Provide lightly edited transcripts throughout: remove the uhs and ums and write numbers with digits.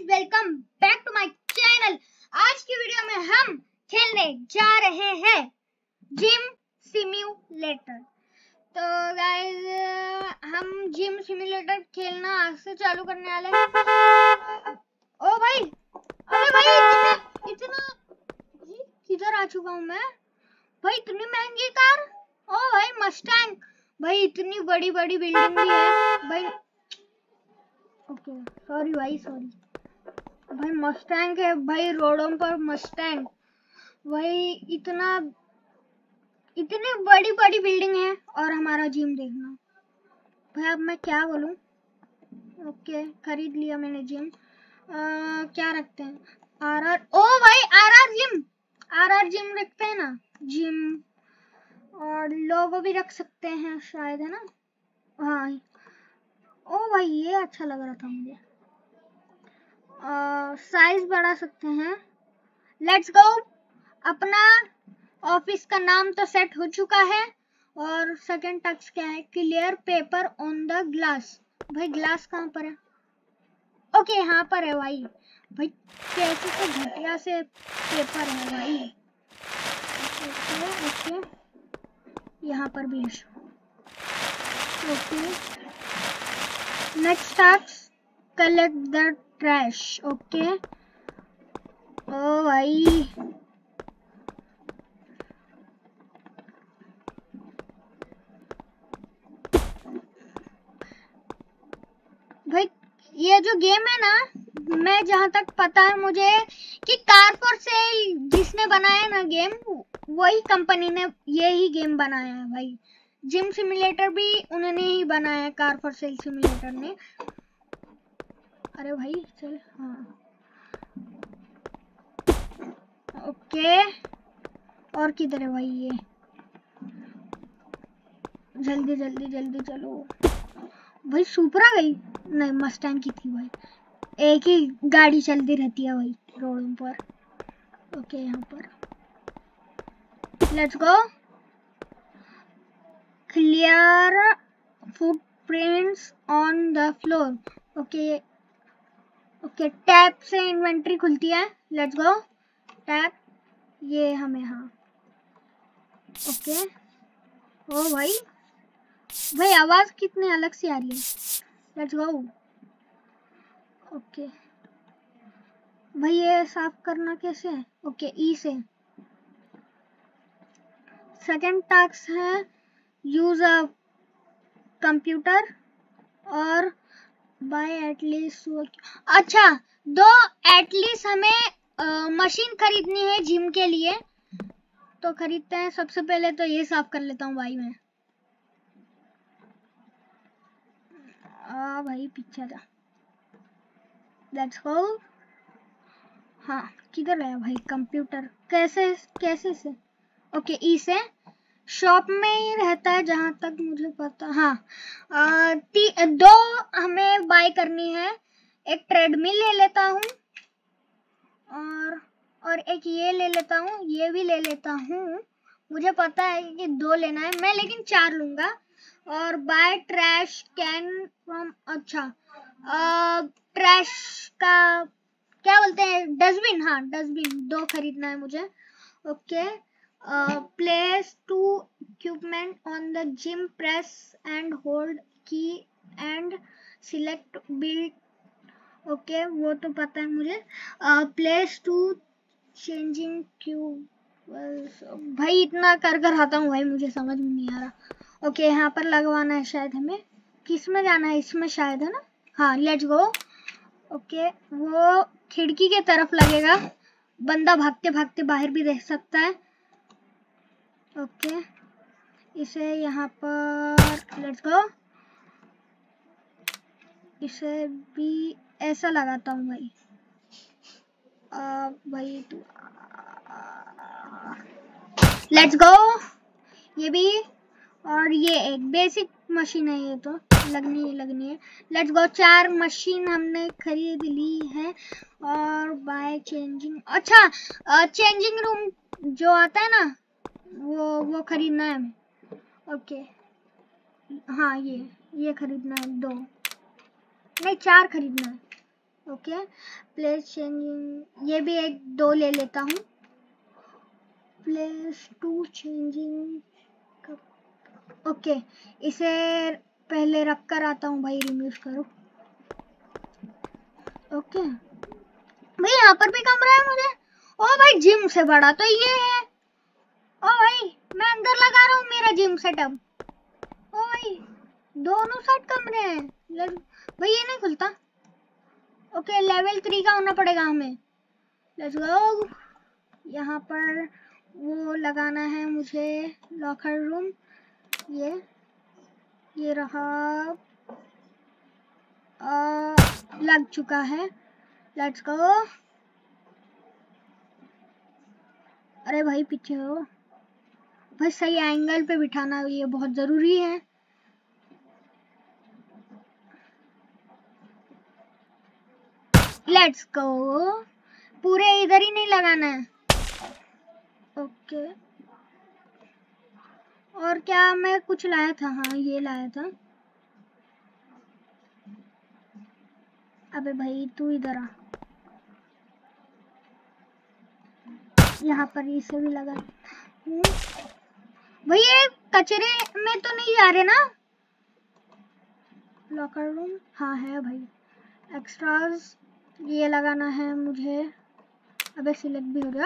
Welcome back to my channel. आज की video में हम खेलने जा रहे हैं जिम सिम्युलेटर। तो गाइस हम जिम सिम्युलेटर खेलना आज से चालू करने वाले हैं। ओ भाई, अरे भाई इतना किधर आ चुका हूँ मैं भाई? इतनी महंगी कार। ओ भाई मस्टैंग, भाई इतनी बड़ी बड़ी बिल्डिंग भी है भाई। ओके सॉरी भाई, सॉरी भाई। मस्टैंग है भाई, रोडों पर मस्टैंग भाई। इतनी बड़ी बड़ी बिल्डिंग है और हमारा जिम देखना भाई। अब मैं क्या बोलूं? ओके खरीद लिया मैंने जिम। क्या रखते हैं? आरआर। ओ भाई आरआर जिम रखते हैं ना। जिम और लोगो भी रख सकते हैं शायद, है ना? हाँ। ओ भाई ये अच्छा लग रहा था मुझे। साइज बढ़ा सकते हैं। Let's go. अपना ऑफिस का नाम तो सेट हो चुका है और सेकंड टास्क क्या है? Clear paper on the glass. भाई ग्लास कहाँ पर है? ओके यहाँ पर है भाई। भाई कैसे तो घटिया से पेपर है भाई। ओके यहाँ पर भी है। Okay next task collect the trash. Okay ओ भाई भाई ये जो गेम है ना, मैं जहां तक पता है मुझे कि कार फॉर सेल जिसने बनाया ना गेम, वही कंपनी ने ये ही गेम बनाया है भाई। जिम सिम्युलेटर भी उन्होंने ही बनाया है, कार फॉर सेल सिम्युलेटर ने। अरे भाई चल। हाँ ओके और किधर है भाई? ये जल्दी जल्दी जल्दी चलो भाई। सुपरा गई नहीं, मस्टैंग की थी भाई। एक ही गाड़ी चलती रहती है भाई रोडों पर। ओके यहाँ पर let's go. Clear footprints on the floor. Okay okay tap से इन्वेंट्री खुलती है। Let's go tap. ये हमें, हाँ ओके। ओ भाई भाई आवाज कितनी अलग सी आ रही है। Let's go. ओके भाई ये साफ करना कैसे है? ओके ई से। सेकंड टास्क है यूज अ कंप्यूटर और बाय एटलीस्ट। अच्छा दो एटलीस्ट हमें मशीन खरीदनी है जिम के लिए, तो खरीदते हैं। सबसे पहले तो ये साफ कर लेता हूँ भाई मैं। भाई पीछे जा। Let's go. हाँ किधर गया भाई कंप्यूटर? कैसे से? ओके ई से। शॉप में ही रहता है जहां तक मुझे पता। हाँ दो हमें बाय करनी है। एक ट्रेडमिल ले लेता हूँ और एक ये ले लेता हूँ, ये भी ले लेता हूँ। मुझे पता है कि दो लेना है मैं, लेकिन 4 लूंगा। और बाय ट्रैश कैन फ्रॉम। अच्छा ट्रैश का क्या बोलते हैं? डस्टबिन। हाँ डस्टबिन 2 खरीदना है मुझे। Okay place 2 equipment on the gym, press and hold key and select build. Okay वो तो पता है मुझे। Place 2 changing cube. भाई इतना कर कर आता हूँ भाई, मुझे समझ में नहीं आ रहा। ओके यहाँ पर लगवाना है शायद हमें। किस में जाना है? इसमें शायद, है ना? हाँ लेट्स गो। ओके वो खिड़की के तरफ लगेगा, बंदा भागते भागते बाहर भी देख सकता है। ओके इसे यहाँ पर लेट्स गो। इसे भी ऐसा लगाता हूँ भाई। भाई लेट्स गो। ये भी और ये एक बेसिक मशीन है, ये तो लगनी है। लेट्स गो 4 मशीन हमने खरीद ली है। और बाय चेंजिंग। अच्छा चेंजिंग रूम जो आता है ना, वो खरीदना है हमें। ओके हाँ ये खरीदना है। 2 नहीं 4 खरीदना है। ओके, प्लेस चेंजिंग, ये भी एक 2 ले लेता हूँ। प्लेस टू चेंजिंग, ओके, इसे पहले रख कर आता हूँ भाई, रिमूव करो। ओके भाई, यहाँ पर भी कमरा है मुझे। ओ भाई, जिम से बड़ा तो ये है। ओ भाई, मैं अंदर लगा रहा हूँ मेरा जिम सेटअप। ओ भाई, दोनों साइड कमरे हैं। भाई ये नहीं खुलता। ओके, लेवल 3 का होना पड़ेगा हमें। Let's go. यहाँ पर वो लगाना है मुझे, लॉकर रूम। ये रहा, लग चुका है। Let's go. अरे भाई पीछे हो भाई, सही एंगल पे बिठाना ये बहुत जरूरी है। Let's go. पूरे इधर ही नहीं लगाना है। ओके, और क्या मैं कुछ लाया था? हाँ, ये लाया था। अबे भाई तू इधर आ, यहाँ पर इसे भी लगा। भाई ये कचरे में तो नहीं जा रहे ना? लॉकर रूम, हाँ है भाई। एक्स्ट्रास, ये लगाना है मुझे। अबे सिलेक्ट भी हो गया।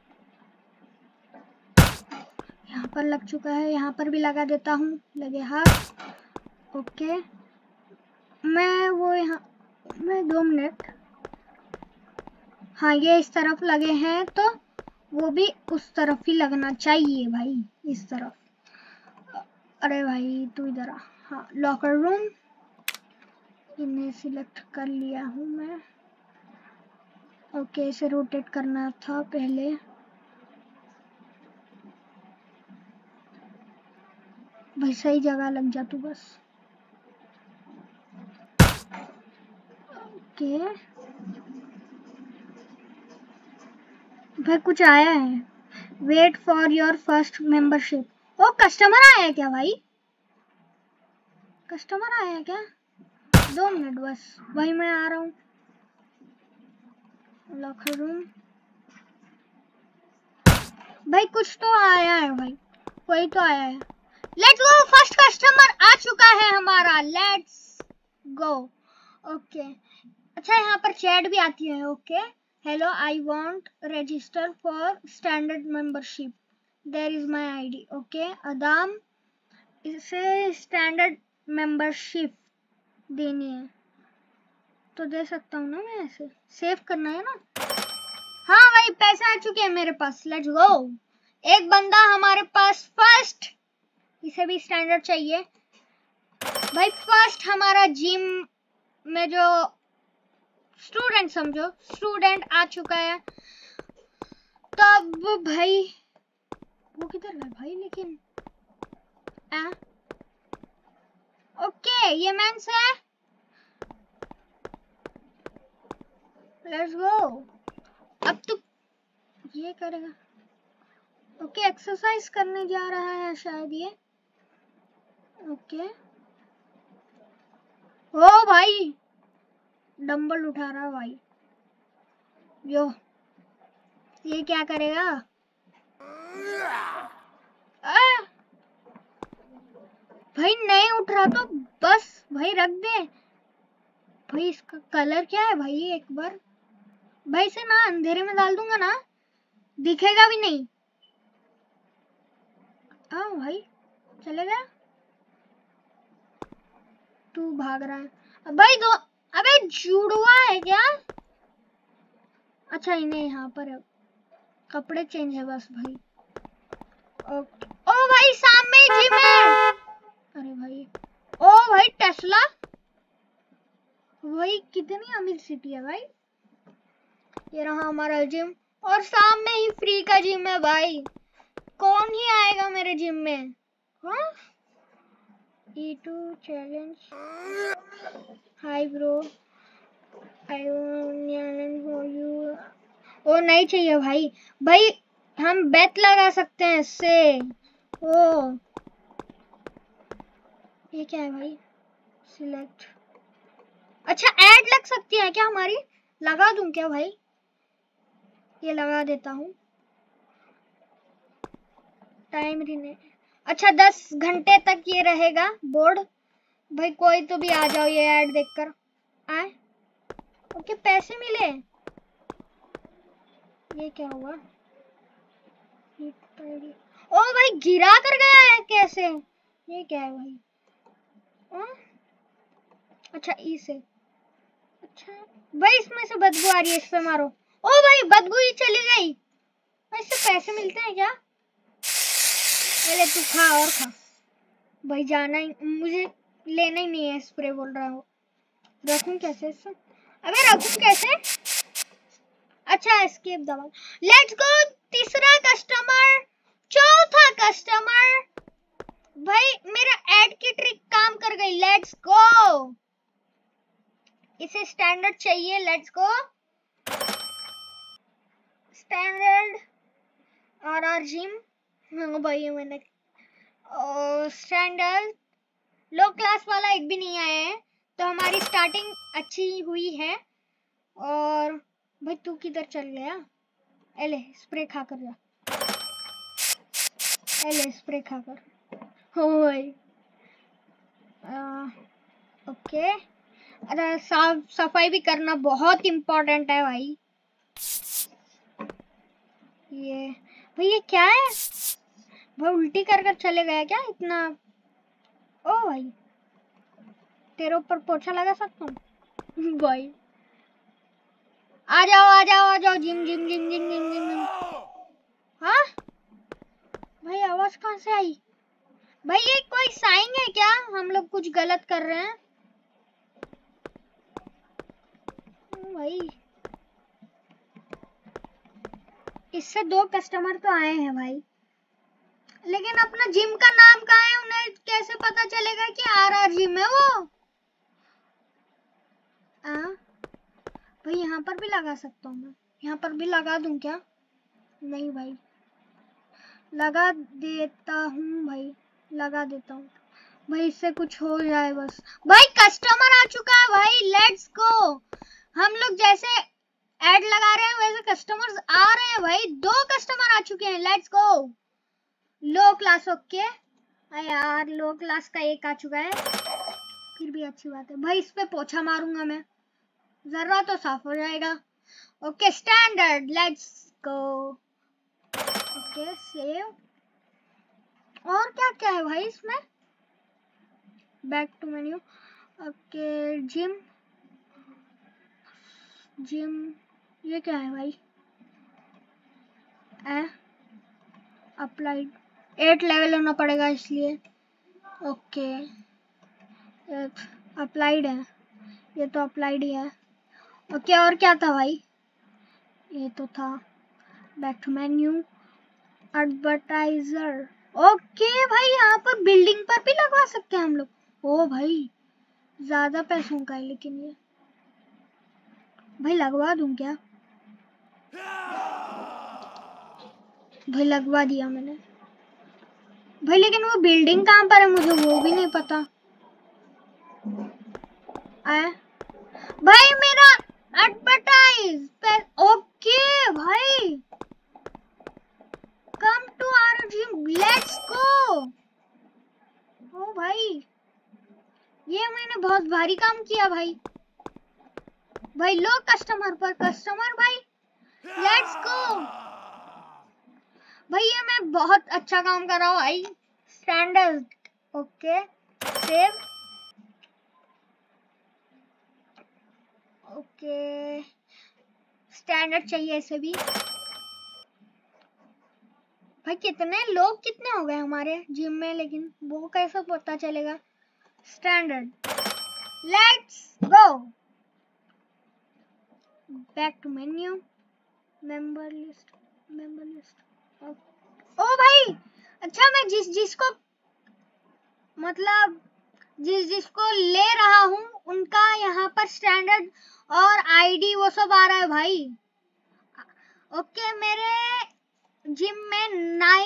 यहाँ पर लग चुका है, यहाँ पर भी लगा देता हूँ। लगे हाथ। ओके, मैं वो यहाँ, मैं 2 मिनट। हाँ, ये इस तरफ लगे हैं तो वो भी उस तरफ ही लगना चाहिए भाई, इस तरफ। अरे भाई तू इधर आ। हाँ, लॉकर रूम, इन्हें सिलेक्ट कर लिया हूँ मैं। ओके, इसे रोटेट करना था पहले। भाई सही जगह लग जा तू बस। ओके भाई, कुछ आया है। Wait for your first membership. ओ, कस्टमर आया है क्या भाई? कस्टमर आया है क्या? 2 मिनट बस भाई, मैं आ रहा हूँ। लॉकर रूम, भाई कुछ तो आया है भाई, कोई तो आया है। लेट्स गो, फर्स्ट कस्टमर आ चुका है हमारा। Let's go. ओके, अच्छा यहाँ पर चैट भी आती है। Okay, hello, I want register for standard membership, there is my ID. Okay Adam, इसे स्टैंडर्ड मेंबरशिप देनी है तो दे सकता हूँ ना मैं? ऐसे सेव करना है ना? हाँ भाई, पैसे आ चुके हैं मेरे पास। Let's go. एक बंदा हमारे पास फर्स्ट, इसे भी स्टैंडर्ड चाहिए भाई। फर्स्ट हमारा जिम में जो स्टूडेंट, समझो स्टूडेंट आ चुका है। तब भाई वो किधर गया भाई? लेकिन ओके, ये मेंस है। Let's go. अब तो ये करेगा। ओके, एक्सरसाइज करने जा रहा है शायद ये। ओके, ओ भाई डंबल उठा रहा है भाई। यो, ये क्या करेगा? भाई नहीं उठ रहा तो बस भाई रख दे भाई। इसका कलर क्या है भाई? एक बार भाई से ना अंधेरे में डाल दूंगा ना, दिखेगा भी नहीं। हाँ भाई चलेगा। तू भाग रहा है भाई। दो, अबे जुड़वा है क्या? अच्छा, इन्हें यहाँ पर है। कपड़े चेंज है बस भाई। ओके, ओ भाई सामने जिम है। अरे भाई, ओ भाई टेस्ला, भाई कितनी अमीर सिटी है भाई। ये रहा हमारा जिम, और सामने ही फ्री का जिम है भाई। कौन ही आएगा मेरे जिम में? हाँ, E2 challenge. Hi bro, I want challenge for you. ओ नहीं चाहिए भाई। भाई हम बेट लगा सकते हैं इससे। ओ ये क्या है भाई? सिलेक्ट, अच्छा ऐड लग सकती है क्या हमारी? लगा दूं क्या भाई? ये लगा देता हूँ। टाइम रिने, अच्छा 10 घंटे तक ये रहेगा बोर्ड। भाई कोई तो भी आ जाओ ये ऐड देखकर। आए ओके पैसे मिले। ये क्या हुआ? ओ भाई गिरा कर गया है कैसे? ये क्या है भाई? आ? अच्छा ई से। अच्छा भाई इसमें से बदबू आ रही है, इस पे मारो। ओ भाई बदबू ही चली गई। इससे पैसे मिलते हैं क्या? पहले तू खा और खा। भाई जाना ही, मुझे लेना ही नहीं है स्प्रे बोल रहा हूँ। रखूं कैसे इससे? अबे रखूं कैसे? अच्छा एस्केप दबा। Let's go. तीसरा कस्टमर, चौथा कस्टमर। भाई मेरा ऐड की ट्रिक काम कर गई। Let's go. इसे स्टैंडर्ड चाहिए। लेट्स गो स्टैंडर्ड और जिम। हाँ भाई मैंने स्टैंडर्ड। लो क्लास वाला एक भी नहीं आया है, तो हमारी स्टार्टिंग अच्छी हुई है। और भाई तू किधर चल गया? एले स्प्रे खा कर जा। एले स्प्रे खा कर। हो भाई ओके। अरे साफ सफाई भी करना बहुत इम्पोर्टेंट है भाई। ये भाई ये क्या है? भाई उल्टी कर कर चले गया क्या इतना? ओ भाई तेरे ऊपर पोछा लगा सकता हूँ भाई। आ जाओ आ जाओ आ जाओ। Gym gym gym gym gym gym. हाँ भाई आवाज कहाँ से आई? भाई ये कोई साइन है क्या? हम लोग कुछ गलत कर रहे हैं भाई। इससे 2 कस्टमर तो आए हैं भाई, लेकिन अपना जिम का नाम कहाँ है? उन्हें कैसे पता चलेगा कि आर जिम है वो? भाई यहाँ पर भी लगा सकता हूँ मैं। यहाँ पर भी लगा दूं क्या? नहीं भाई लगा देता हूँ भाई, लगा देता हूँ भाई, इससे कुछ हो जाए बस। भाई कस्टमर आ चुका है भाई। Let's go. हम लोग जैसे ऐड लगा रहे हैं वैसे कस्टमर्स आ रहे हैं भाई। 2 कस्टमर आ चुके हैं। Let's go. Low class okay. यार लो क्लास का एक आ चुका है, फिर भी अच्छी बात है भाई। इस पे पोछा मारूंगा मैं, जरा तो साफ हो जाएगा। Okay standard. Let's go. Okay save. और क्या क्या है भाई इसमें? Back to menu. Okay gym gym. ये क्या है भाई? अप्लाइड 8 लेवल होना पड़ेगा इसलिए। ओके अप्लाइड है, ये तो अप्लाइड ही है। ओके और क्या था भाई? ये तो था back to menu advertiser. Okay भाई यहाँ पर बिल्डिंग पर भी लगवा सकते हैं हम लोग। ओ भाई ज्यादा पैसों का है लेकिन ये। भाई लगवा दूं क्या? भाई लगवा दिया मैंने भाई, लेकिन वो बिल्डिंग कहाँ पर है मुझे वो भी नहीं पता। आया भाई मेरा एडवर्टाइज। ओके भाई come to our gym. Let's go. ओ भाई ये मैंने बहुत भारी काम किया भाई। भाई लो कस्टमर पर कस्टमर भाई। लेट्स गो भाई। ये मैं बहुत अच्छा काम कर रहा हूँ भाई। Standard okay save. Okay standard चाहिए इसे भी। भाई कितने लोग कितने हो गए हमारे जिम में, लेकिन वो कैसे पता चलेगा? Standard. Let's go back to menu member list. ओ भाई अच्छा मैं जिसको मतलब जिसको ले रहा हूँ उनका यहाँ पर स्टैंडर्ड और आईडी वो सब आ रहा है भाई। ओके मेरे जिम में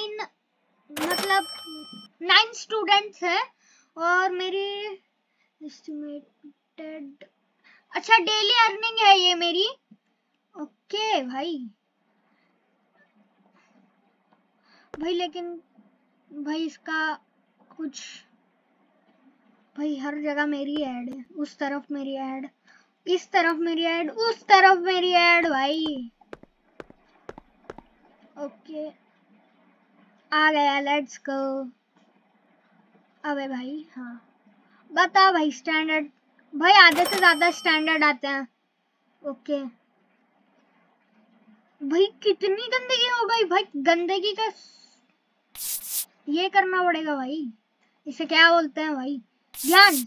9 स्टूडेंट्स है और मेरी एस्टिमेटेड अच्छा डेली अर्निंग है ये मेरी। ओके भाई लेकिन भाई इसका कुछ, भाई हर जगह मेरी ऐड है, उस तरफ मेरी ऐड, इस तरफ मेरी ऐड, उस तरफ मेरी ऐड भाई। ओके आ गया, लेट्स गो। अबे भाई हाँ बता भाई, स्टैंडर्ड भाई आधे से ज्यादा स्टैंडर्ड आते हैं। ओके भाई कितनी गंदगी हो गई भाई, गंदगी का ये करना पड़ेगा भाई, इसे क्या बोलते हैं भाई, ध्यान।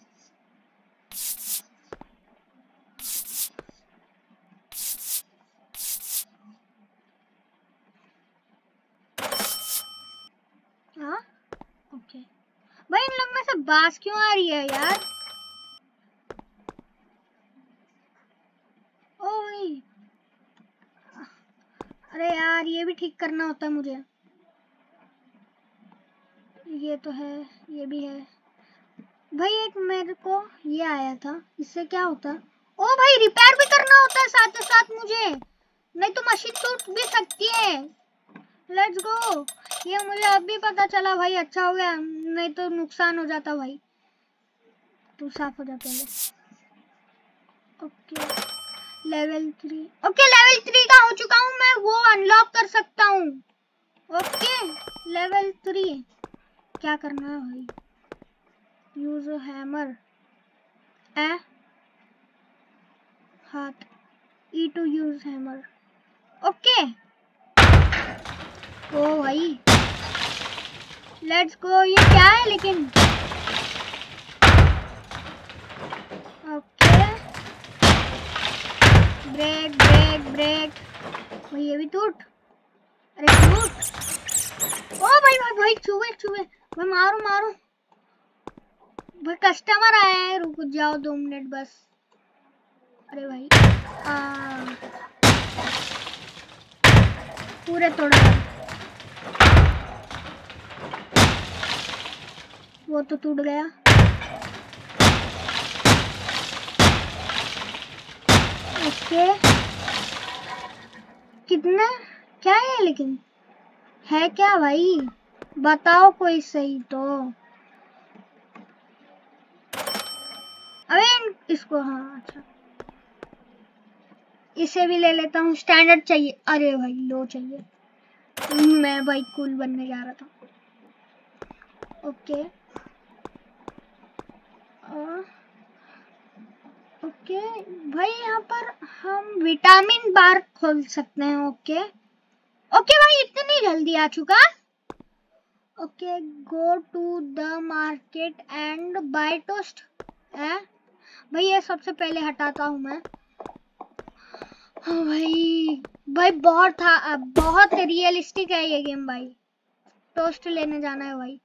हाँ ओके भाई, इन लोग में से बास क्यों आ रही है यार। ओ भाई अरे यार ये भी ठीक करना होता है मुझे। ये तो है, ये भी है भाई। एक मेरे को ये आया था, इससे क्या होता है। ओ भाई रिपेयर भी करना होता है साथ साथ मुझे, नहीं तो मशीन टूट भी सकती है। लेट्स गो, ये मुझे अभी पता चला भाई, अच्छा हो गया, नहीं तो नुकसान हो जाता भाई। तू साफ हो जा पहले। ओके लेवल 3, ओके लेवल 3 का हो चुका हूँ मैं, वो अनलॉक कर सकता हूँ। ओके लेवल 3 क्या करना है भाई, यूज हैमर ए हाथ, ई टू यूज हैमर। ओके ओ भाई लेट्स गो। ये क्या है लेकिन, ओके ब्रेक ब्रेक ब्रेक भाई, ये भी टूट, अरे टूट। ओ भाई भाई भाई चुहे चुहे भाई, मारो मारो भाई, कस्टमर आया है, रुक जाओ 2 मिनट बस। अरे भाई पूरे तोड़, वो तो टूट गया। ओके कितना क्या है लेकिन, है क्या भाई बताओ कोई सही तो। अबे इसको, हाँ अच्छा इसे भी ले लेता हूँ, स्टैंडर्ड चाहिए। अरे भाई लो चाहिए, मैं भाई कूल बनने जा रहा था। ओके ओके भाई यहाँ पर हम विटामिन बार खोल सकते हैं। ओके ओके भाई इतनी जल्दी आ चुका। Okay go to the market and buy toast है भाई, ये सबसे पहले हटाता हूँ मैं। हाँ भाई भाई बहुत रियलिस्टिक है ये गेम भाई। टोस्ट लेने जाना है भाई,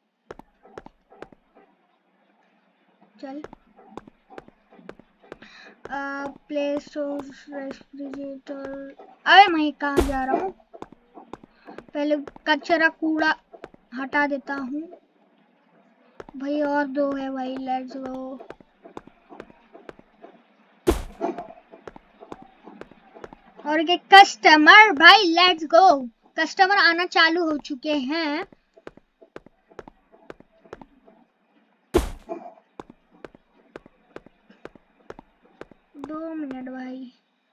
चल प्ले स्टोर रेफ्रिजरेटर। अरे मैं कहाँ जा रहा हूँ, पहले कचरा कूड़ा हटा देता हूँ भाई। और 2 है भाई, लेट्स गो। और ये कस्टमर भाई, लेट्स गो, कस्टमर आना चालू हो चुके हैं। दो मिनट भाई,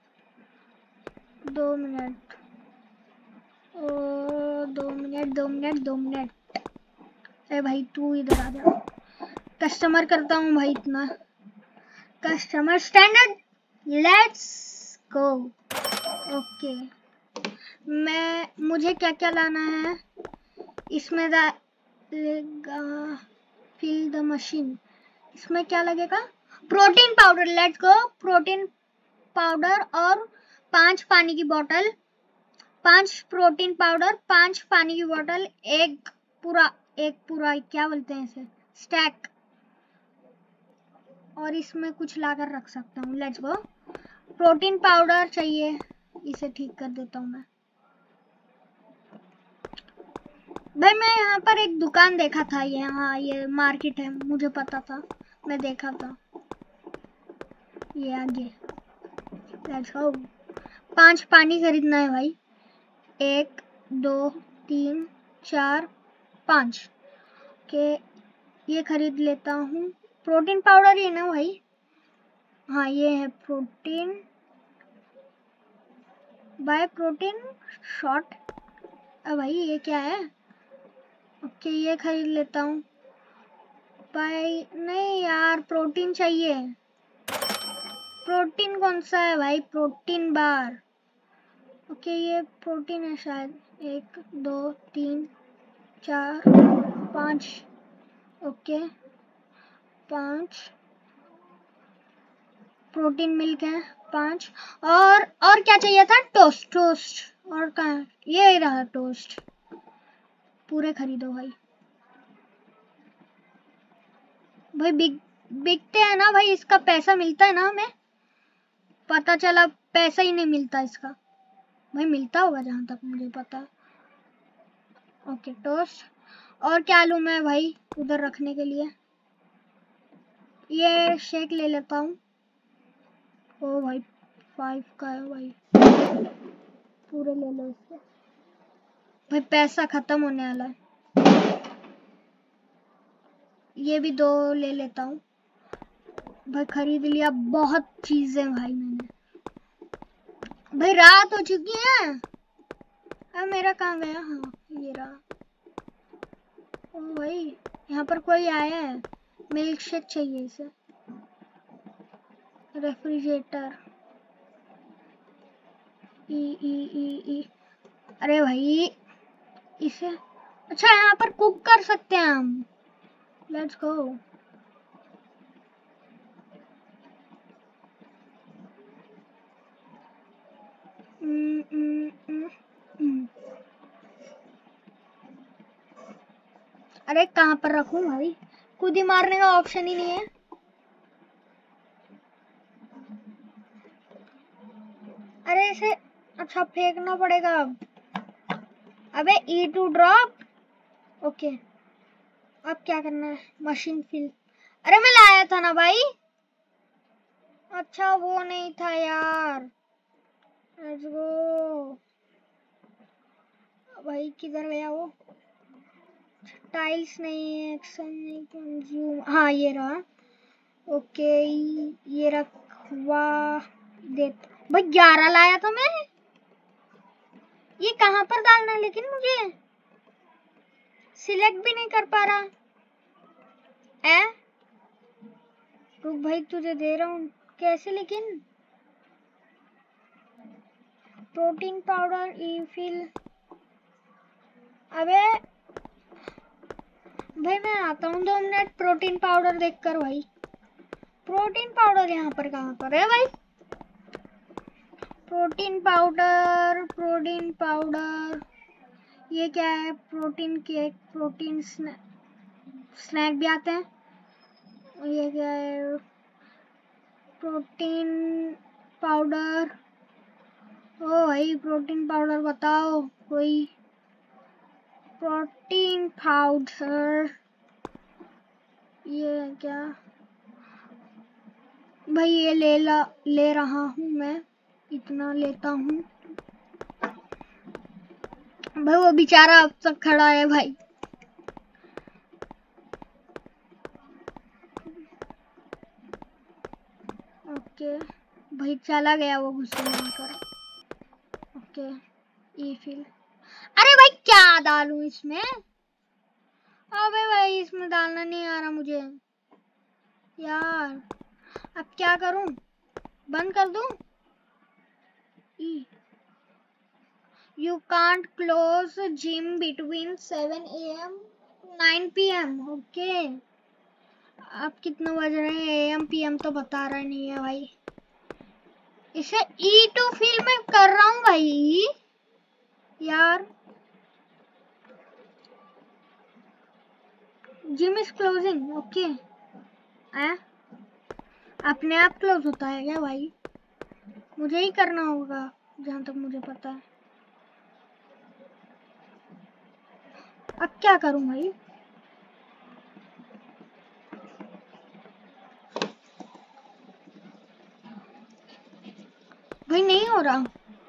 2 मिनट, ओ 2 मिनट 2 मिनट 2 मिनट। अरे भाई तू इधर आ जा, कस्टमर करता हूँ भाई इतना। Customer standard, let's go. Okay मुझे क्या क्या लाना है इसमें, लगेगा फिल द मशीन। इसमें क्या लगेगा, protein powder, let's go. Protein powder और 5 पानी की बोतल, 5 प्रोटीन पाउडर, 5 पानी की बोतल, एक पूरा क्या बोलते हैं इसे, स्टैक। और इसमें कुछ लाकर रख सकता हूँ, लेट्स गो। प्रोटीन पाउडर चाहिए, इसे ठीक कर देता हूँ मैं भाई। मैं यहाँ पर एक दुकान देखा था, यहाँ ये मार्केट है, मुझे पता था, मैं देखा था ये आगे। Let's go. 5 पानी खरीदना है भाई। 1 2 3 4 5 के ये खरीद लेता हूँ। प्रोटीन पाउडर ही है ना भाई? हाँ ये है प्रोटीन, बाय प्रोटीन शॉट। भाई ये क्या है? ओके ये खरीद लेता हूँ। भाई नहीं यार, प्रोटीन चाहिए। प्रोटीन कौन सा है भाई? Protein bar. ओके ये प्रोटीन है शायद। 1 2 3 4 5। ओके 5 प्रोटीन मिल्क है 5। और क्या चाहिए था? टोस्ट। टोस्ट और कहाँ है? ये रहा टोस्ट। पूरे खरीदो भाई। भाई बिकते हैं ना भाई, इसका पैसा मिलता है ना हमें? पता चला पैसा ही नहीं मिलता इसका। भाई मिलता होगा जहां तक मुझे पता है। Okay toast. और क्या लूं मैं भाई उधर रखने के लिए? ये शेक ले लेता हूँ। ओ भाई 5 का है भाई, पूरे ले लो इसके। भाई पैसा खत्म होने वाला है। ये भी 2 ले लेता हूँ। भाई खरीद लिया बहुत चीजें भाई मैंने। भाई रात हो चुकी है। अब मेरा कहाँ गया? हाँ ये रहा। ओ भाई यहाँ पर कोई आया है। मिल्क शेक चाहिए इसे। रेफ्रिजरेटर ई। अरे भाई इसे, अच्छा यहाँ पर कुक कर सकते हैं हम। Let's go. अरे कहाँ पर रखूं भाई? कूदी मारने का ऑप्शन ही नहीं है। अरे इसे अच्छा फेंकना पड़ेगा अब। अबे ई टू ड्रॉप। ओके अब क्या करना है? Machine fill. अरे मैं लाया था ना भाई। अच्छा वो नहीं था यार। Let's go. भाई किधर गया वो? टाइल्स नहीं, एक्शन नहीं, कंज्यूम। हाँ ये रहा। ओके ये रखवा दे। भाई 11 लाया था मैं। ये कहाँ पर डालना है लेकिन मुझे सिलेक्ट भी नहीं कर पा रहा। रुक भाई तुझे दे रहा हूँ। कैसे लेकिन? प्रोटीन पाउडर ई फिल। अबे भाई मैं आता हूँ 2 मिनट। प्रोटीन पाउडर देखकर भाई। प्रोटीन पाउडर यहाँ पर कहाँ पर है भाई? Protein powder, protein powder. ये क्या है? प्रोटीन केक, प्रोटीन स्नैक भी आते हैं। ये क्या है? Protein powder. ओ भाई प्रोटीन पाउडर बताओ कोई। प्रोटीन पाउडर ये क्या भाई? ये ले रहा हूँ मैं। इतना लेता हूँ। भाई वो बेचारा अब तक खड़ा है भाई। ओके भाई चला गया वो गुस्से में आकर। ओके ये फिर। अरे भाई क्या डालूं इसमें? अबे भाई इसमें डालना नहीं आ रहा मुझे यार। अब क्या करूं? बंद कर दूं? You can't close gym between 7 AM to 9 PM. Okay अब कितना बज रहे हैं? AM PM तो बता रहा नहीं है भाई। इसे ई टू फिल में कर रहा हूँ भाई यार। Gym is closing. ओके अपने आप क्लोज होता है क्या भाई? मुझे ही करना होगा जहां तक मुझे पता है। अब क्या करूं भाई? भाई नहीं हो रहा।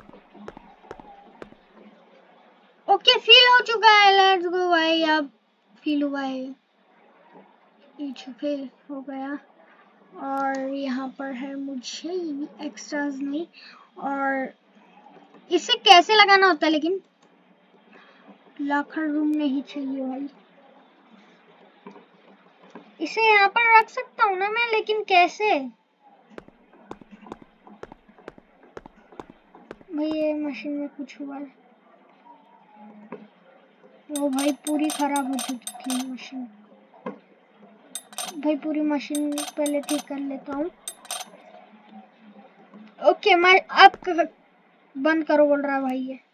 ओके फील हो चुका है, लेट्स गो भाई। अब फील हुआ है, ईच फील हो गया। और यहाँ पर है मुझे एक्स्ट्रास नहीं, और इसे कैसे लगाना होता है, लेकिन लॉकर रूम नहीं चाहिए भाई। इसे यहाँ पर रख सकता हूँ ना मैं, लेकिन कैसे भाई? ये मशीन में कुछ हुआ है। वो भाई पूरी खराब हो चुकी है मशीन। भाई पूरी मशीन पहले ठीक कर लेता हूँ। ओके मैं अब बंद करो बोल रहा है भाई ये।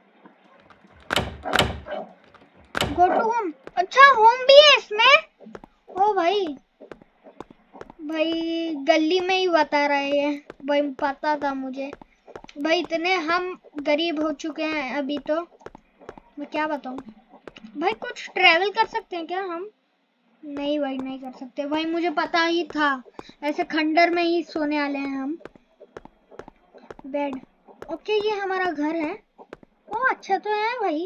Go to home. अच्छा होम भी है इसमें। ओ भाई, भाई गली में ही बता रहे हैं भाई, पता था मुझे भाई। इतने हम गरीब हो चुके हैं अभी तो मैं क्या बताऊं भाई। कुछ ट्रैवल कर सकते हैं क्या हम? नहीं भाई नहीं कर सकते भाई, मुझे पता ही था। ऐसे खंडर में ही सोने वाले हैं हम। बेड। ओके ये हमारा घर है। ओ अच्छा तो है भाई।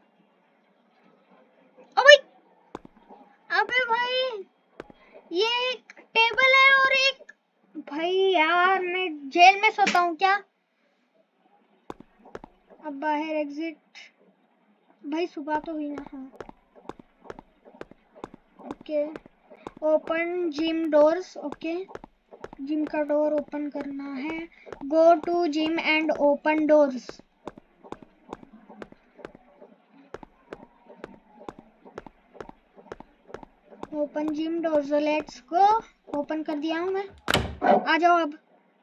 ओ भाई, अबे भाई ये एक टेबल है और एक, भाई यार मैं जेल में सोता हूँ क्या? अब बाहर एग्जिट। भाई सुबह तो हुई ना। हाँ okay. Open gym doors. Okay gym का डोर ओपन करना है। Go to gym and open doors. Open gym doors, let's go. Open कर दिया हूँ मैं। आ जाओ अब,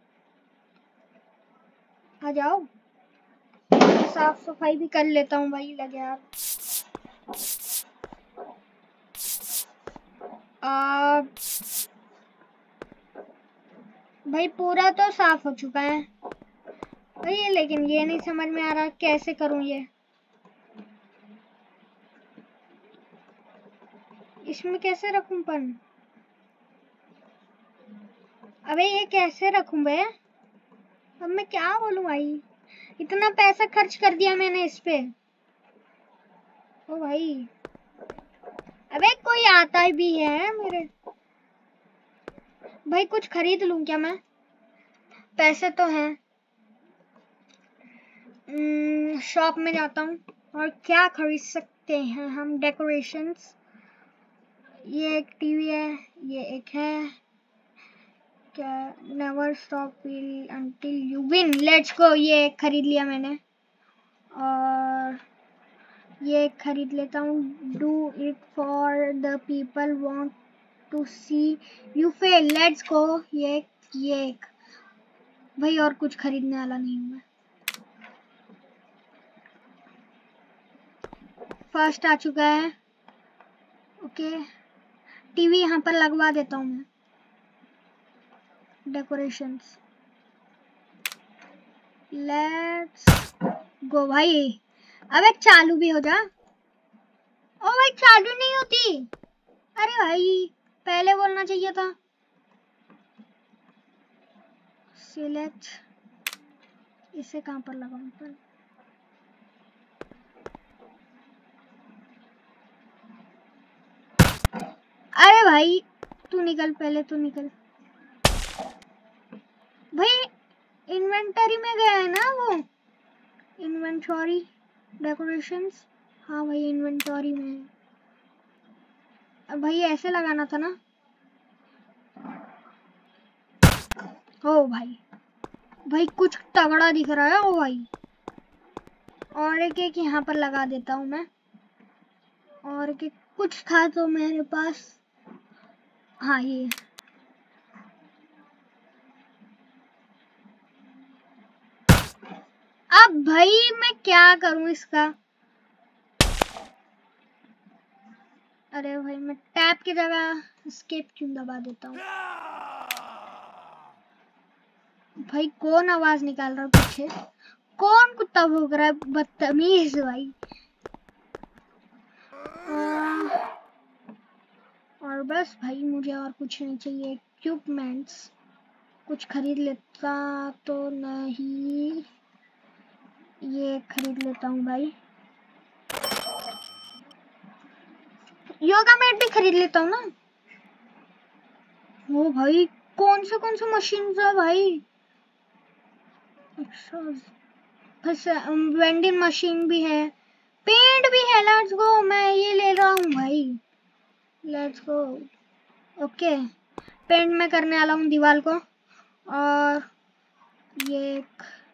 आ जाओ। साफ सफाई भी कर लेता हूँ भाई, लगे यार। भाई पूरा तो साफ हो चुका है भाई, लेकिन ये नहीं समझ में आ रहा कैसे करूँ ये। इसमें कैसे रखूं पन? अबे ये कैसे रखूं बे? अब मैं क्या बोलूं भाई, इतना पैसा खर्च कर दिया मैंने इस पे। ओ भाई, अबे कोई आता भी है मेरे भाई? कुछ खरीद लूं क्या मैं? पैसे तो हैं। शॉप में जाता हूँ। और क्या खरीद सकते हैं हम? डेकोरेशंस। ये एक टीवी है, ये एक है क्या, never stop will until you win. Let's go, ये एक खरीद लिया मैंने। और ये खरीद लेता हूँ। Do it for the people want to see you fail. Let's go. ये एक भाई, और कुछ खरीदने वाला नहीं हूँ मैं। फर्स्ट आ चुका है। ओके टीवी यहाँ पर लगवा देता हूँ मैं। डेकोरेशंस, लेट्स गो भाई। अबे चालू भी हो जा। ओ भाई चालू नहीं होती। अरे भाई पहले बोलना चाहिए था। सिलेक्ट, इसे कहाँ पर लगाऊं पर? अरे भाई तू निकल, पहले तू निकल भाई। इन्वेंटरी में गया है ना वो। इन्वेंटरी डेकोरेशंस, हाँ भाई इन्वेंटरी में है। अब भाई ऐसे लगाना था ना। ओ भाई, भाई कुछ तगड़ा दिख रहा है ओ भाई। और एक यहाँ पर लगा देता हूँ मैं। और एक कुछ था तो मेरे पास, हाँ ये। अब भाई मैं क्या करूं इसका? अरे भाई मैं टैब की जगह एस्केप क्यों दबा देता हूँ? भाई कौन आवाज निकाल रहा है पीछे? कौन कुत्ता भौंक रहा है? बदतमीज भाई। और बस भाई मुझे और कुछ नहीं चाहिए। इक्विपमेंट्स, कुछ खरीद लेता तो नहीं, ये खरीद लेता हूँ भाई। योगा मैट भी खरीद लेता हूँ ना। ओ भाई कौन से मशीन है भाई। वेंडिंग मशीन भी है, पेंट भी है। लेट्स गो, मैं ये ले रहा हूँ भाई। Let's go. ओके, पेंट में करने वाला हूँ दीवार को। और ये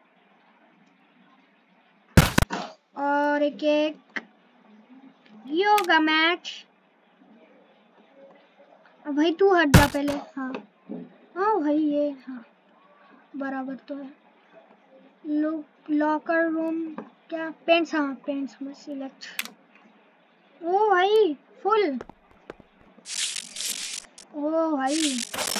और एक योगा मैट। भाई तू हट जा पहले। हाँ हाँ भाई, ये हाँ बराबर तो है। लॉकर रूम क्या, पेंट्स, हाँ पेंट्स में सिलेक्ट। ओ भाई फुल। ओ भाई,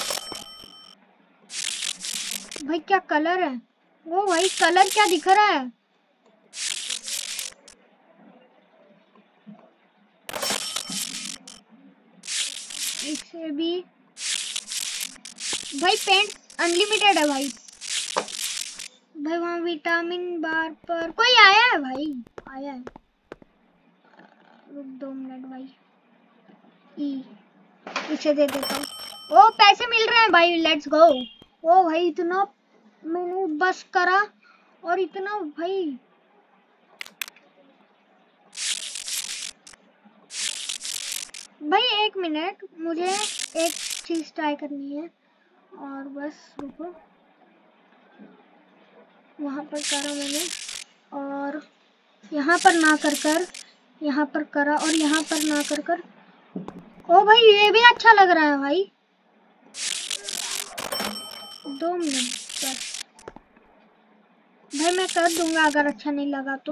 भाई क्या कलर है। ओ भाई कलर क्या दिख रहा है। इसे भी भाई, पेंट अनलिमिटेड है भाई। भाई वहाँ विटामिन बार पर कोई आया है भाई, आया है। रुक 2 मिनट भाई, इसे दे देता हूँ। ओ पैसे मिल रहे हैं भाई, लेट्स गो। ओ भाई इतना मैंने बस करा, और इतना भाई। भाई 1 मिनट, मुझे एक चीज ट्राई करनी है। और बस रुको, वहां पर करा मैंने, और यहाँ पर ना कर यहाँ पर करा, और यहाँ पर ना कर। ओ भाई ये भी अच्छा लग रहा है भाई। 2 मिनट बस भाई, मैं कर दूंगा अगर अच्छा नहीं लगा तो।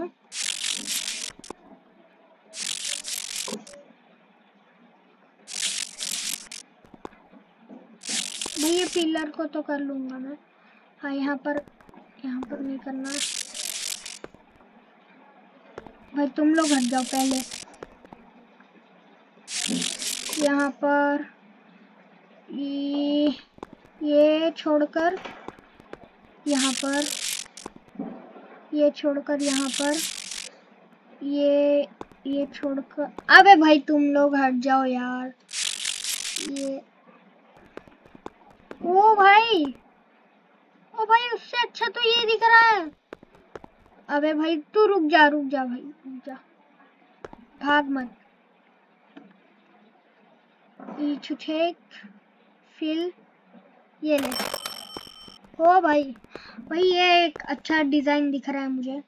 भाई ये पिलर को तो कर लूंगा मैं। हाँ यहाँ पर नहीं करना भाई, तुम लोग हट जाओ पहले। यहाँ पर ये छोड़कर यहाँ पर, ये छोड़कर यहाँ पर, ये छोड़कर। अबे भाई तुम लोग हट जाओ यार। ये ओ भाई, उससे अच्छा तो ये दिख रहा है। अबे भाई तू रुक जा भाई, रुक जा, भाग मत। फिल ये ले। ओ भाई ये एक अच्छा डिजाइन दिख रहा है मुझे।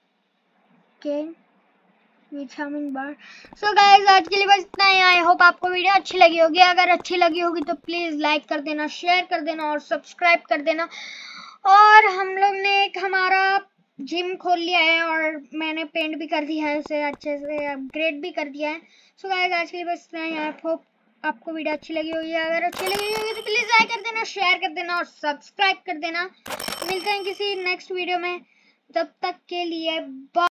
विटामिन बार। सो गाइस आज के लिए बस इतना ही। आई होप आपको वीडियो अच्छी लगी होगी। अगर अच्छी लगी होगी तो प्लीज लाइक कर देना, शेयर कर देना और सब्सक्राइब कर देना। और हम लोग ने एक हमारा जिम खोल लिया है, और मैंने पेंट भी कर दिया है, उसे अच्छे से अपग्रेड भी कर दिया है। सो गाइस आज के लिए बस इतना ही। आई होप आपको वीडियो अच्छी लगी होगी। अगर अच्छी लगी होगी तो प्लीज लाइक कर देना, शेयर कर देना और सब्सक्राइब कर देना। मिलते हैं किसी नेक्स्ट वीडियो में, तब तक के लिए बाय।